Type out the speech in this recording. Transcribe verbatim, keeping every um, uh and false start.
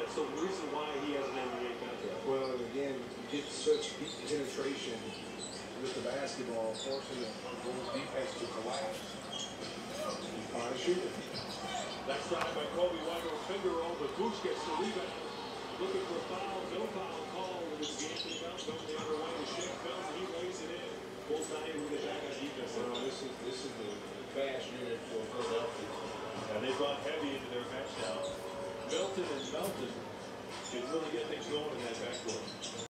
What's the reason why he has an N B A contract? Well, again, you get such deep penetration with the basketball, forcing the Bulls defense to collapse. Fine shooter. Next drive by Kobe White over finger roll, but Bush gets the rebound. Looking for a foul, no foul call with his Anthony Melton going the other way to Shaq Mills, and he lays it in. Bulls not able to get back on defense. Well, this is this is the fast unit for Philadelphia. And they brought heavy into their bench now. Milton and Melton can really get things going in that backcourt.